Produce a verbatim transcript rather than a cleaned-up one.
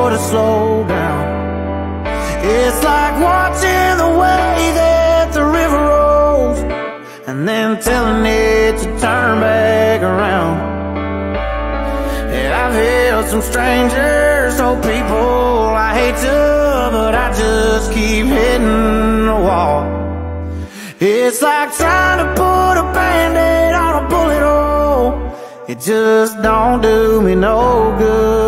to slow down. It's like watching the way that the river rolls and then telling it to turn back around. And I've held some strangers, so people I hate to, but I just keep hitting the wall. It's like trying to put a Band-Aid on a bullet hole. It just don't do me no good